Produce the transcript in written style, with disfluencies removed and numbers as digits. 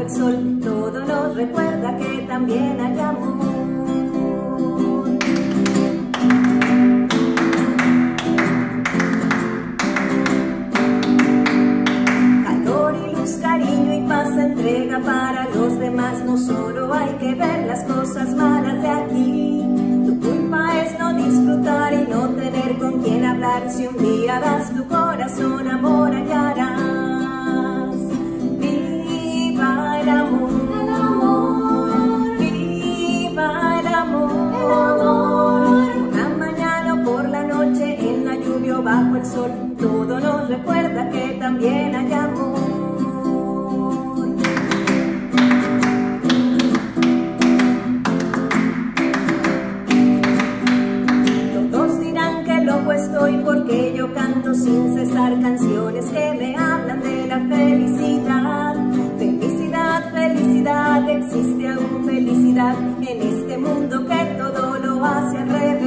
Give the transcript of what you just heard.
el sol, todo nos recuerda que también hay amor. Calor y luz, cariño y paz se entrega para los demás. No solo hay que ver las cosas malas de aquí. Tu culpa es no disfrutar y no tener con quién hablar. Si un día das tu corazón, amor hallarás. Viva el amor, viva el amor. Una mañana o por la noche, en la lluvia o bajo el sol, todo nos recuerda que también hay amor. Estoy porque yo canto sin cesar canciones que me hablan de la felicidad. Felicidad, felicidad, existe aún felicidad en este mundo que todo lo hace al revés.